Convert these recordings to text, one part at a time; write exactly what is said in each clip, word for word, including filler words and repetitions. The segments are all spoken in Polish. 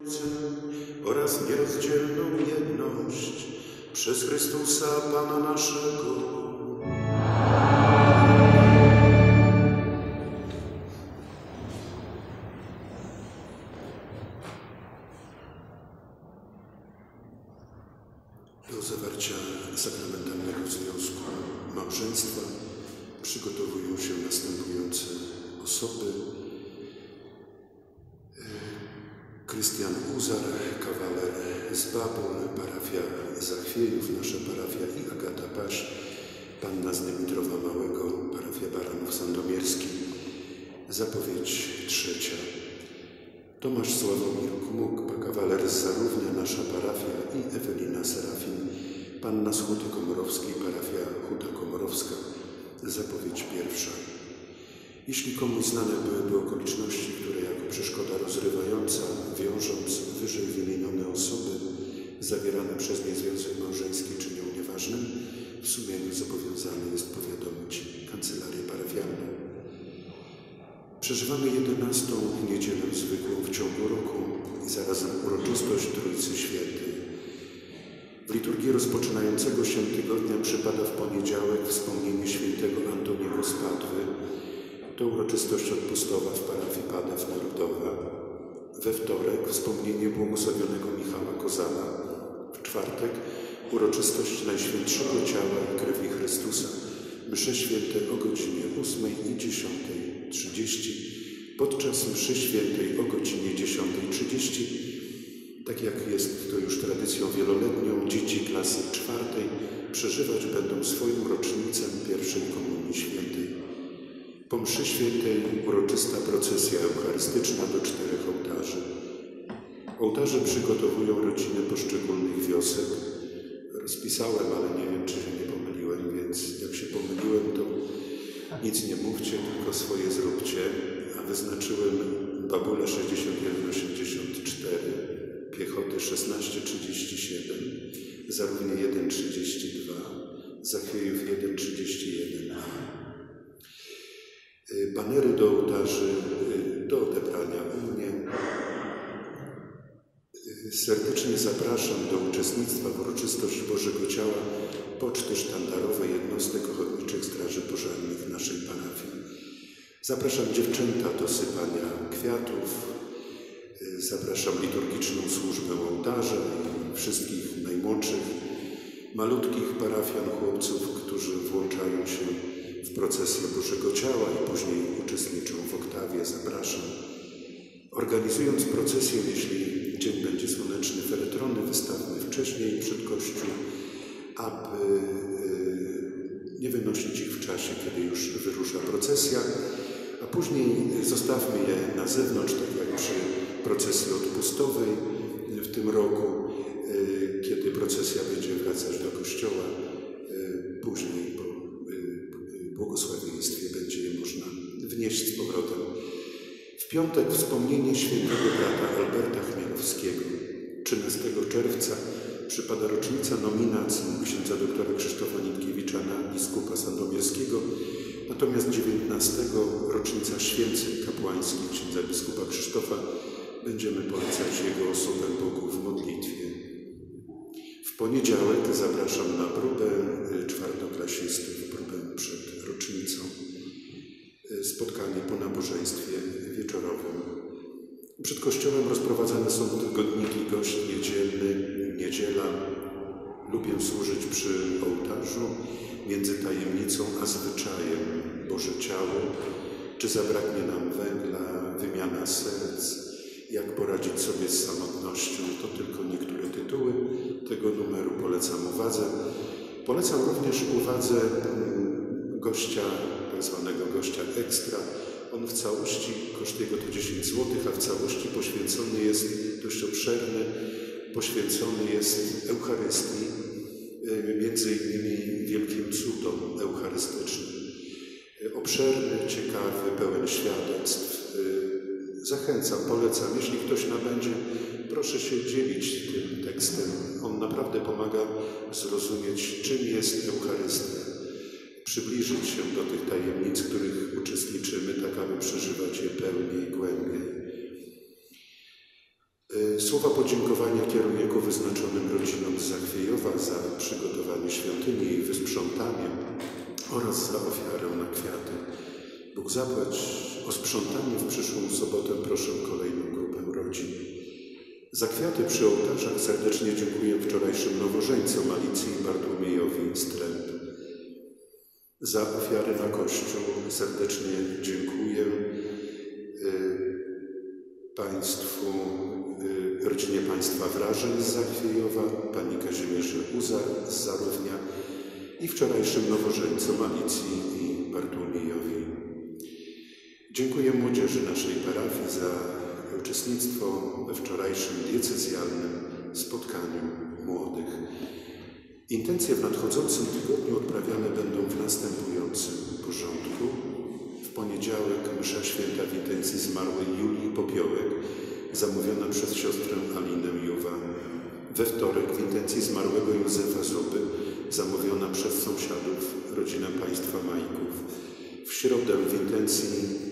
oraz nierozdzielną jedność przez Chrystusa Pana naszego. Do zawarcia sakramentalnego związku małżeństwa przygotowują się następujące osoby. Krystian Uzar, kawaler z Babol, parafia Zachwiejów, nasza parafia, i Agata Paś, panna z Dymitrowa Małego, parafia Baranów Sandomierski. Zapowiedź trzecia. Tomasz Sławomir Kmuk, kawaler z Zarównia, nasza parafia, i Ewelina Serafin, panna z Huty Komorowskiej, parafia Huta Komorowska. Zapowiedź pierwsza. Jeśli komuś znane byłyby okoliczności, które jako przeszkoda rozrywająca, wiążąc wyżej wymienione osoby, zawierane przez nie związek małżeński czynią nieważnym, w sumieniu zobowiązany jest powiadomić kancelarię parafialną. Przeżywamy jedenastą niedzielę zwykłą w ciągu roku i zarazem uroczystość Trójcy Świętej. W liturgii rozpoczynającego się tygodnia przypada w poniedziałek wspomnienie świętego Antoniego z Padwy. To uroczystość odpustowa w parafii Padew Narodowa. We wtorek wspomnienie błogosławionego Michała Kozala. W czwartek uroczystość Najświętszego Ciała i Krwi Chrystusa. Msze święte o godzinie ósmej i dziesiątej trzydzieści. Podczas mszy świętej o godzinie dziesiątej trzydzieści, tak jak jest to już tradycją wieloletnią, dzieci klasy czwartej przeżywać będą swoją rocznicę pierwszej Komunii Świętej. Po mszy świętej uroczysta procesja eucharystyczna do czterech ołtarzy. Ołtarze przygotowują rodziny poszczególnych wiosek. Rozpisałem, ale nie wiem, czy się nie pomyliłem, więc jak się pomyliłem, to nic nie mówcie, tylko swoje zróbcie. A wyznaczyłem Babule sześćdziesiąt jeden osiemdziesiąt cztery, Piechoty szesnaście trzydzieści siedem, Zarównie jeden trzydzieści dwa, Zachwiejów jeden trzydzieści jeden. Banery do ołtarzy do odebrania u mnie. Serdecznie zapraszam do uczestnictwa w uroczystości Bożego Ciała Poczty Sztandarowej jednostek ochotniczych straży pożarnych w naszej parafii. Zapraszam dziewczęta do sypania kwiatów. Zapraszam liturgiczną służbę ołtarza i wszystkich najmłodszych, malutkich parafian, chłopców, którzy włączają się w procesję Bożego Ciała i później uczestniczą w oktawie. Zapraszam. Organizując procesję, jeśli dzień będzie słoneczny, feretrony wystawmy wcześniej przed Kościół, aby nie wynosić ich w czasie, kiedy już wyrusza procesja, a później zostawmy je na zewnątrz, tak jak przy procesji odpustowej w tym roku, kiedy procesja będzie wracać do Kościoła. Później po błogosławieństwie będzie je można wnieść z powrotem. W piątek wspomnienie świętego brata Alberta Chmielowskiego. trzynastego czerwca przypada rocznica nominacji księdza doktora Krzysztofa Nitkiewicza na biskupa sandomierskiego, natomiast dziewiętnastego rocznica święceń kapłańskich księdza biskupa Krzysztofa. Będziemy polecać jego osobę Bogu w modlitwie. W poniedziałek zapraszam na próbę czwartoklasistów, próbę przed rocznicą, spotkanie po nabożeństwie wieczorowym. Przed kościołem rozprowadzane są tygodniki Gość Niedzielny, Niedziela. Lubię służyć przy ołtarzu, między tajemnicą a zwyczajem, Boże Ciało, czy zabraknie nam węgla, wymiana serc, jak poradzić sobie z samotnością. To tylko niektóre tytuły tego numeru polecam uwadze. Polecam również uwadze gościa, tak zwanego gościa ekstra. On w całości, koszt jego to dziesięć złotych, a w całości poświęcony jest, dość obszerny, poświęcony jest Eucharystii, między innymi wielkim cudom eucharystycznym. Obszerny, ciekawy, pełen świadectw. Zachęcam, polecam. Jeśli ktoś nabędzie, proszę się dzielić tym tekstem. On naprawdę pomaga zrozumieć, czym jest Eucharystia. Przybliżyć się do tych tajemnic, w których uczestniczymy, tak aby przeżywać je pełniej i głębiej. Słowa podziękowania kieruję ku wyznaczonym rodzinom z Zachwiejowa za przygotowanie świątyni i wysprzątanie oraz za ofiarę na kwiaty. Bóg zapłać. O sprzątanie w przyszłą sobotę proszę kolejną grupę rodzin. Za kwiaty przy ołtarzach serdecznie dziękuję wczorajszym nowożeńcom Alicji i Bartłomiejowi z Tręb. Za ofiary na Kościół serdecznie dziękuję y, Państwu, y, rodzinie Państwa Wrażeń z Zachwiejowa, Pani Kazimierze Uzar z Zarównia i wczorajszym nowożeńcom Alicji i Bartłomiejowi. Dziękuję młodzieży naszej parafii za uczestnictwo we wczorajszym diecezjalnym spotkaniu młodych. Intencje w nadchodzącym tygodniu odprawiane będą w następującym porządku. W poniedziałek msza święta w intencji zmarłej Julii Popiołek, zamówiona przez siostrę Alinę Juwa. We wtorek w intencji zmarłego Józefa Zuby, zamówiona przez sąsiadów, rodzinę państwa Majków. W środę w intencji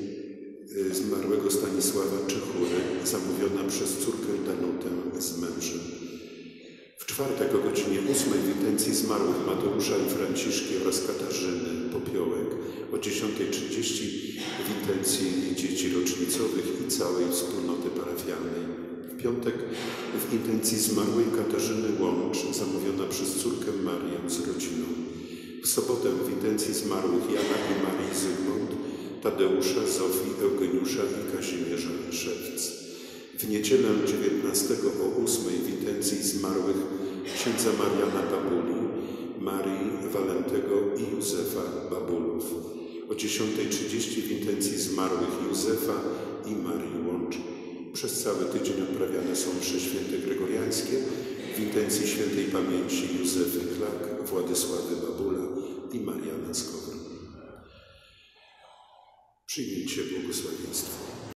zmarłego Stanisława Czechury, zamówiona przez córkę Danutę z mężem. W czwartek o godzinie ósmej w intencji zmarłych Mateusza i Franciszki oraz Katarzyny Popiołek, o dziesiątej trzydzieści w intencji dzieci rocznicowych i całej wspólnoty parafialnej. W piątek w intencji zmarłej Katarzyny Łącz, zamówiona przez córkę Marię z rodziną. W sobotę w intencji zmarłych Jana i Marii Zygmunt, Tadeusza, Zofii, Eugeniusza i Kazimierza Szewc. W niedzielę dziewiętnastego o ósmej w intencji zmarłych księdza Mariana Babuli, Marii Walentego i Józefa Babulów. O dziesiątej trzydzieści w intencji zmarłych Józefa i Marii Łącz. Przez cały tydzień odprawiane są msze święte gregoriańskie w intencji świętej pamięci Józefy Klak, Władysławy Babula i Mariana Skowron. Przyjmijcie błogosławieństwo.